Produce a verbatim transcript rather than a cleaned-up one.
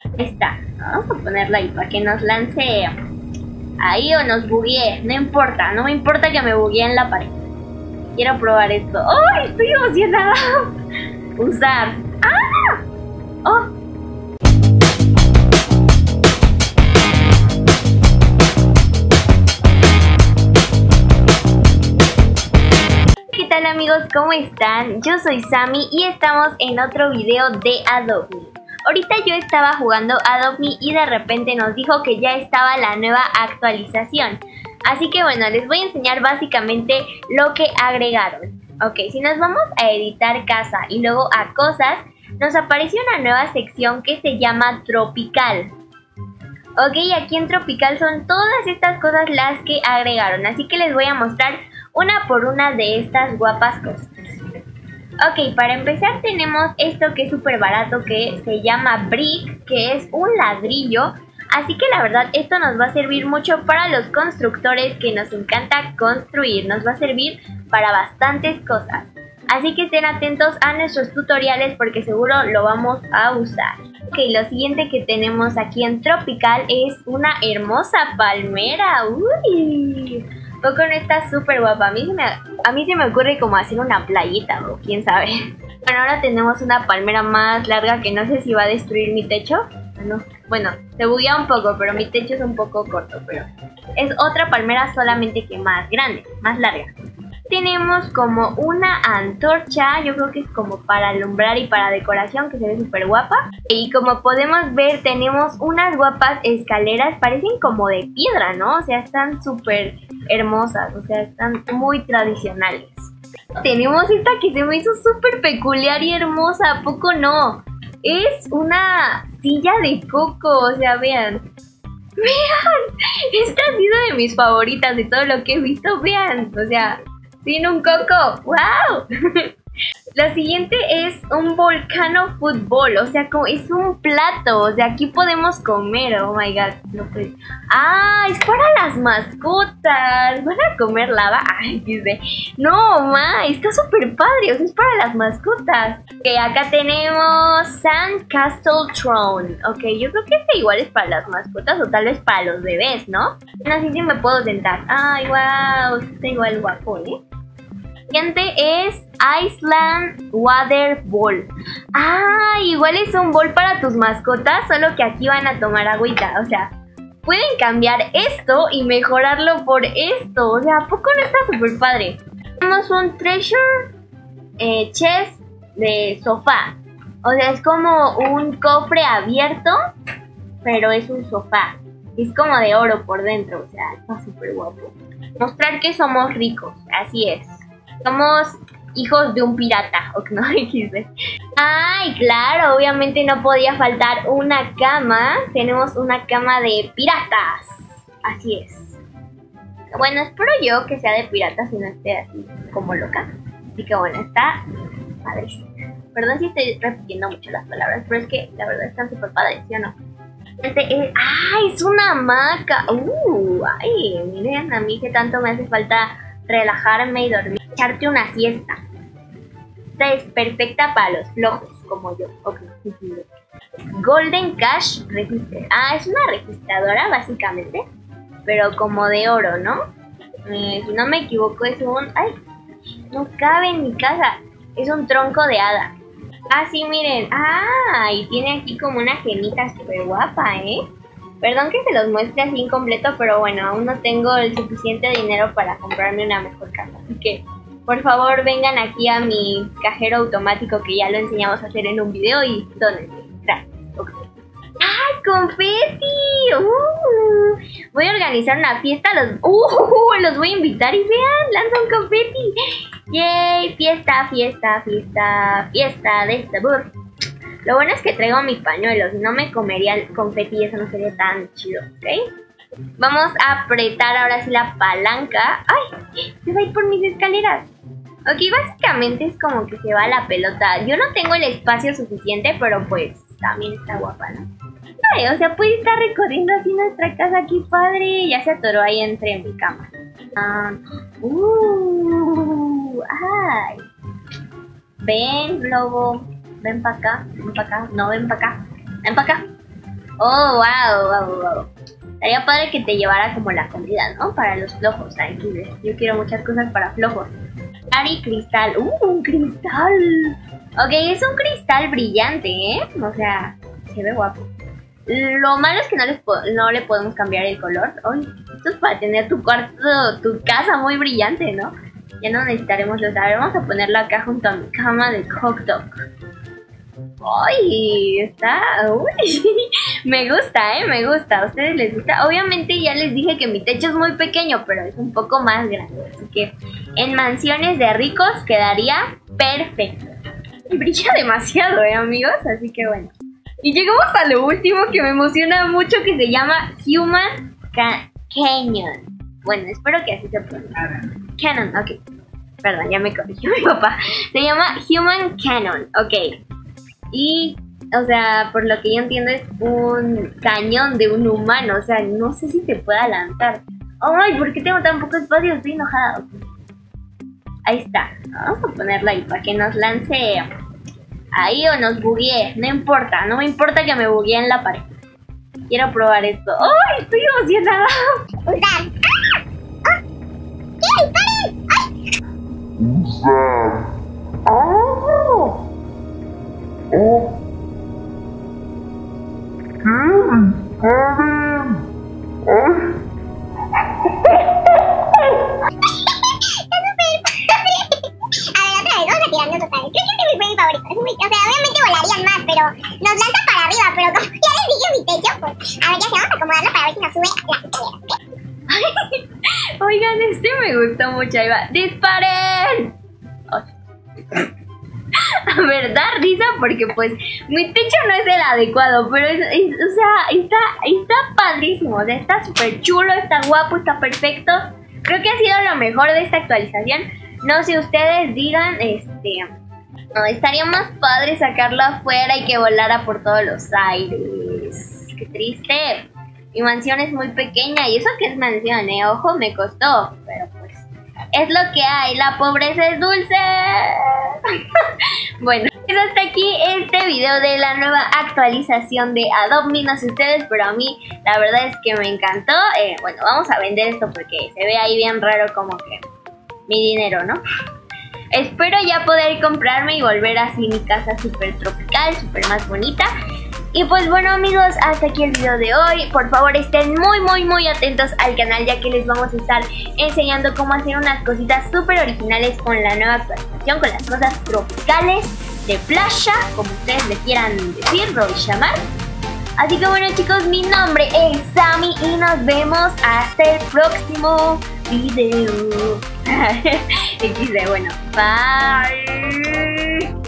Ahí está. Vamos a ponerla ahí para que nos lance ahí o nos buguee. No importa, no me importa que me buguee en la pared. Quiero probar esto. ¡Ay! Estoy emocionada. Usar. ¡Ah! ¡Oh! ¿Qué tal, amigos? ¿Cómo están? Yo soy Sammy y estamos en otro video de Adopt Me. Ahorita yo estaba jugando Adopt Me y de repente nos dijo que ya estaba la nueva actualización. Así que bueno, les voy a enseñar básicamente lo que agregaron. Ok, si nos vamos a editar casa y luego a cosas, nos aparece una nueva sección que se llama Tropical. Ok, aquí en Tropical son todas estas cosas las que agregaron. Así que les voy a mostrar una por una de estas guapas cosas. Ok, para empezar tenemos esto que es súper barato, que se llama Brick, que es un ladrillo. Así que la verdad esto nos va a servir mucho para los constructores que nos encanta construir. Nos va a servir para bastantes cosas. Así que estén atentos a nuestros tutoriales porque seguro lo vamos a usar. Ok, lo siguiente que tenemos aquí en Tropical es una hermosa palmera. Uy, poco no está súper guapa. A mí, se me, a mí se me ocurre como hacer una playita o quién sabe. Bueno, ahora tenemos una palmera más larga que no sé si va a destruir mi techo. No. Bueno, se buguea un poco, pero mi techo es un poco corto, pero es otra palmera solamente que más grande, más larga. Tenemos como una antorcha, yo creo que es como para alumbrar y para decoración, que se ve súper guapa. Y como podemos ver, tenemos unas guapas escaleras, parecen como de piedra, ¿no? O sea, están súper hermosas, o sea, están muy tradicionales. Tenemos esta que se me hizo súper peculiar y hermosa, ¿a poco no? Es una silla de coco, o sea, vean. Vean, esta ha sido de mis favoritas de todo lo que he visto, vean. O sea, tiene un coco, ¡wow! Lo siguiente es un volcano fútbol, o sea, como es un plato, o sea, aquí podemos comer, oh my god, no puede. ¡Ah! Es para las mascotas, ¿van a comer lava? Ay, dice, no, ma, está súper padre, o sea, es para las mascotas. Ok, acá tenemos Sand Castle Throne, ok, yo creo que este igual es para las mascotas o tal vez para los bebés, ¿no? No sé si me puedo sentar. Ay, wow, está igual guapo, ¿eh? Siguiente es Island Water Bowl. Ah, igual es un bowl para tus mascotas, solo que aquí van a tomar agüita. O sea, pueden cambiar esto y mejorarlo por esto. O sea, ¿a poco no está súper padre? Tenemos un treasure eh, chest de sofá. O sea, es como un cofre abierto, pero es un sofá. Es como de oro por dentro, o sea, está súper guapo. Mostrar que somos ricos, así es. Somos hijos de un pirata, ¿o no? Ay, claro, obviamente no podía faltar una cama. Tenemos una cama de piratas. Así es. Bueno, espero yo que sea de piratas y no esté así como loca. Así que bueno, está padrísimo. Perdón si estoy repitiendo mucho las palabras, pero es que la verdad están súper padres, ¿sí o no? Este es... ¡Ay, es una hamaca! ¡Uh! ¡Ay! Miren, a mí que tanto me hace falta relajarme y dormir, echarte una siesta. Esta es perfecta para los flojos como yo. Okay. Golden Cash Register. Ah, es una registradora básicamente, pero como de oro, ¿no? Eh, si no me equivoco es un... ¡Ay! No cabe en mi casa. Es un tronco de hada. Ah, sí, miren. Ah, y tiene aquí como una gemita súper guapa, ¿eh? Perdón que se los muestre así incompleto, pero bueno, aún no tengo el suficiente dinero para comprarme una mejor casa. Así que, por favor, vengan aquí a mi cajero automático que ya lo enseñamos a hacer en un video y dónenme. Gracias. Okay. ¡Ay, confeti! Uh, voy a organizar una fiesta. Los, uh, los voy a invitar y vean, lanzan confeti. ¡Yay! Fiesta, fiesta, fiesta, fiesta de sabor. Lo bueno es que traigo mi pañuelo, si no me comería el confeti y eso no sería tan chido, ¿ok? Vamos a apretar ahora sí la palanca. ¡Ay! Se va a ir por mis escaleras. Ok, básicamente es como que se va la pelota. Yo no tengo el espacio suficiente, pero pues también está guapa, ¿no? Ay, o sea, puede estar recorriendo así nuestra casa aquí, padre. Ya se atoró ahí entre mi cama. Um, uh, ¡Ay! Ven, lobo. Ven para acá, ven para acá, no ven para acá, ven para acá. Oh, wow, wow, wow. Estaría padre que te llevara como la comida, ¿no? Para los flojos, tranquilos. Yo quiero muchas cosas para flojos. Ari cristal. ¡Uh, un cristal! Ok, es un cristal brillante, ¿eh? O sea, se ve guapo. Lo malo es que no, les no le podemos cambiar el color. Ay, esto es para tener tu cuarto, tu casa muy brillante, ¿no? Ya no necesitaremos los... A ver, vamos a ponerla acá junto a mi cama de hot dog. Ay, está... Uy, me gusta, ¿eh? Me gusta. ¿A ustedes les gusta? Obviamente ya les dije que mi techo es muy pequeño, pero es un poco más grande. Así que en mansiones de ricos quedaría perfecto. Brilla demasiado, ¿eh, amigos? Así que bueno. Y llegamos a lo último que me emociona mucho, que se llama Human Ca Canyon. Bueno, espero que así se pronuncia. Cannon, ok. Perdón, ya me corrigió mi papá. Se llama Human Cannon, ok. Y, o sea, por lo que yo entiendo es un cañón de un humano. O sea, no sé si se pueda lanzar. Ay, ¿por qué tengo tan poco espacio? Estoy enojada. Ahí está. Vamos a ponerla ahí para que nos lance... Ahí o nos buguee, no importa, no me importa que me buguee en la pared. Quiero probar esto. ¡Ay, estoy emocionada! Usar. ¡Ah! ¡Oh! ¡Qué disparen! ¡Ay! Usar. ¡Oh! ¡Oh! ¡Qué disparen! ¡Ay! O sea, obviamente volarían más, pero nos lanza para arriba. Pero como ya les dije mi techo, pues a ver, ya se vamos a acomodarlo para ver si nos sube las escaleras. Oigan, este me gustó mucho. Ahí va. ¡Disparen! A ver, da risa porque pues mi techo no es el adecuado, pero es, es, o sea, está, está padrísimo. O sea, está súper chulo, está guapo, está perfecto. Creo que ha sido lo mejor de esta actualización. No sé, ustedes digan, este... No, estaría más padre sacarlo afuera y que volara por todos los aires. Qué triste. Mi mansión es muy pequeña y eso que es mansión, eh. Ojo, me costó. Pero pues es lo que hay. La pobreza es dulce. Bueno, pues hasta aquí este video de la nueva actualización de Adopt Me. No sé ustedes, pero a mí la verdad es que me encantó. Eh, bueno, vamos a vender esto porque se ve ahí bien raro como que mi dinero, ¿no? Espero ya poder comprarme y volver así mi casa súper tropical, súper más bonita. Y pues bueno, amigos, hasta aquí el video de hoy. Por favor estén muy muy muy atentos al canal, ya que les vamos a estar enseñando cómo hacer unas cositas súper originales con la nueva actualización, con las cosas tropicales de playa, como ustedes le quieran decir o llamar. Así que bueno, chicos, mi nombre es Sammy y nos vemos hasta el próximo video. equis de, bueno, bye.